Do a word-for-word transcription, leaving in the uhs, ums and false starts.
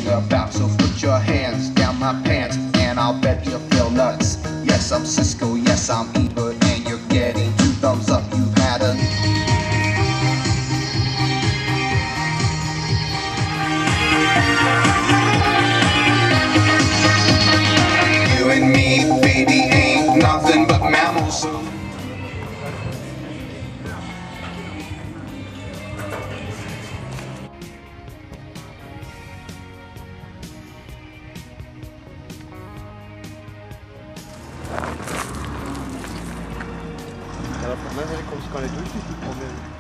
about. So put your hands down my pants and I'll bet you feel nuts. Yes, I'm Cisco, yes, I'm Ebert, and you're getting two thumbs up. You've had a you and me, baby, ain't nothing but mammals. Ja, das Problem ist, du kommst gar nicht durch, die Probleme.